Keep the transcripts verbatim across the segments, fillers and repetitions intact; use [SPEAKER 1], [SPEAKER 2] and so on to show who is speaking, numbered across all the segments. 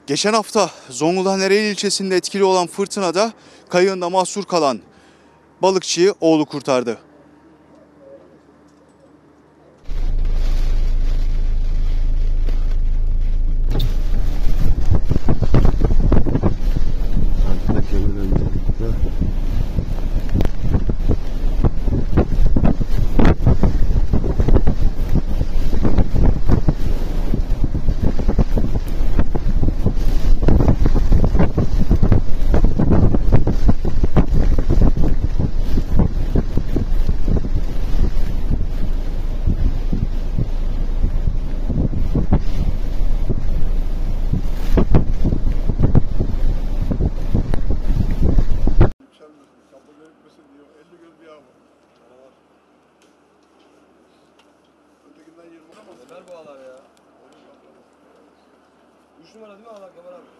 [SPEAKER 1] Geçen hafta Zonguldak'ın Ereğli ilçesinde etkili olan fırtınada kayığında mahsur kalan balıkçıyı oğlu kurtardı.
[SPEAKER 2] Ver bu ağlar ya. Üç numara değil mi ağlar Kemal abi?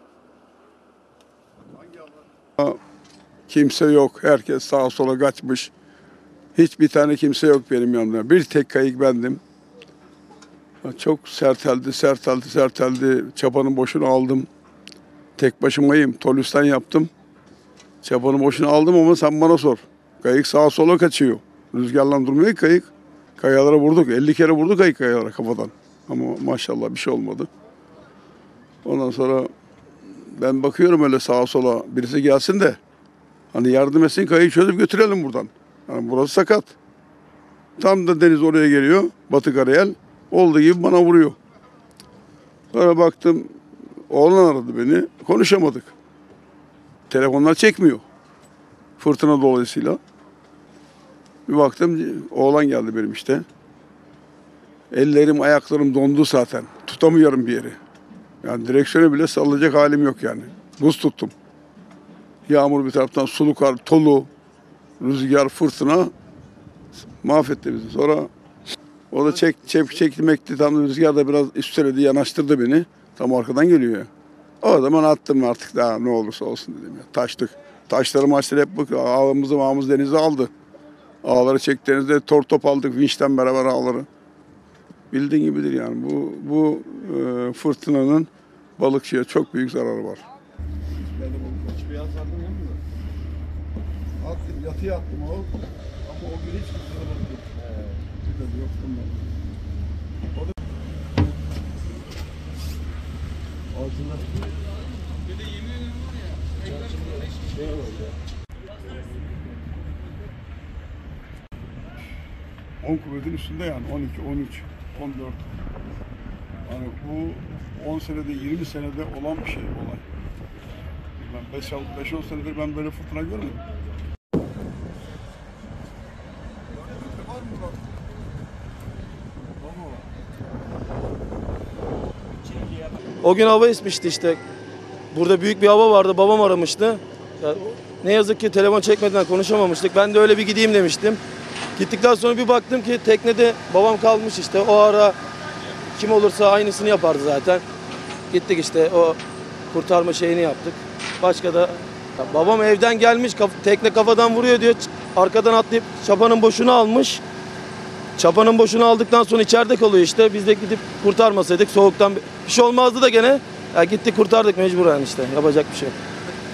[SPEAKER 3] Hangi ağlar? Kimse yok. Herkes sağa sola kaçmış. Hiçbir tane kimse yok benim yanımda. Bir tek kayık bendim. Çok serteldi, serteldi, serteldi. Çapanın boşunu aldım. Tek başımayım. Tolüsten yaptım. Çapanın boşunu aldım ama sen bana sor. Kayık sağa sola kaçıyor. Rüzgarla durmuyor ki kayık. Kayalara vurduk. elli kere vurduk kayık kayalara kafadan. Ama maşallah bir şey olmadı. Ondan sonra ben bakıyorum öyle sağa sola. Birisi gelsin de hani yardım etsin, kayığı çözüp götürelim buradan. Yani burası sakat. Tam da deniz oraya geliyor. Batı Karayel. Olduğu gibi bana vuruyor. Sonra baktım oğlan aradı beni. Konuşamadık. Telefonlar çekmiyor. Fırtına dolayısıyla. Bir baktım oğlan geldi benim işte. Ellerim ayaklarım dondu zaten. Tutamıyorum bir yeri. Yani direksiyonu bile sallayacak halim yok yani. Buz tuttum. Yağmur bir taraftan, sulu kar, tolu, rüzgar, fırtına mahvetti bizi. Sonra o da çek, çek, çekmekti. Tam rüzgar da biraz üsteledi, yanaştırdı beni. Tam arkadan geliyor ya. O zaman attım artık daha ne olursa olsun dedim ya. Taştık. Taşları maçları hep bak ağımızı ağımız denize aldı. Ağları çektiğinizde tor top aldık vinçten beraber ağları. Bildiğin gibidir yani. Bu bu e, fırtınanın balıkçıya çok büyük zararı var.
[SPEAKER 2] Hiçbir yan sandın yok mu?
[SPEAKER 3] Attım, yatıya attım o. Ama o gün hiç kurtaramadım. Evet. Yok bunlar. O da... Altında... Bir de yemin ederim var ya. Şey oldu ya. on kuvvetin üstünde yani. on iki, on üç, on dört. Yani bu on senede, yirmi senede olan bir şey, olay. Ben beş on senedir ben böyle fırtına görmedim.
[SPEAKER 2] O gün hava esmişti işte. Burada büyük bir hava vardı. Babam aramıştı. Ya, ne yazık ki telefon çekmeden konuşamamıştık. Ben de öyle bir gideyim demiştim. Gittikten sonra bir baktım ki teknede babam kalmış işte. O ara kim olursa aynısını yapardı zaten. Gittik işte o kurtarma şeyini yaptık. Başka da babam evden gelmiş, kaf, tekne kafadan vuruyor diyor. Arkadan atlayıp çapanın boşunu almış. Çapanın boşunu aldıktan sonra içeride kalıyor işte. Biz de gidip kurtarmasaydık soğuktan bir şey olmazdı da gene. Ya gittik kurtardık mecburen işte. Yapacak bir şey yok.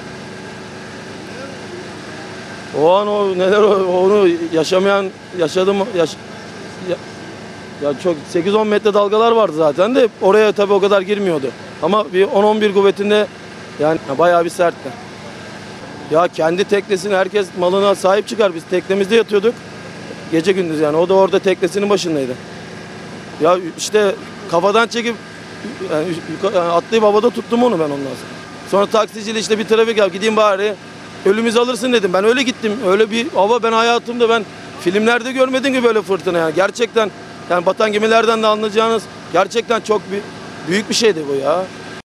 [SPEAKER 2] O an o neler onu yaşamayan yaşadım yaş, ya, ya çok sekiz on metre dalgalar vardı zaten de oraya tabii o kadar girmiyordu. Ama bir on on bir kuvvetinde yani bayağı bir sertti. Ya kendi teknesini herkes malına sahip çıkar. Biz teknemizde yatıyorduk. Gece gündüz yani. O da orada teknesinin başındaydı. Ya işte kafadan çekip yani, yani atlayıp havada tuttum onu ben ondan sonra. Sonra taksiciyle işte bir trafik yap gideyim bari. Ölümüzü alırsın dedim. Ben öyle gittim. Öyle bir hava ben hayatımda ben filmlerde görmedim ki böyle fırtına yani. Gerçekten yani batan gemilerden de anlayacağınız gerçekten çok bir, büyük bir şeydi bu ya.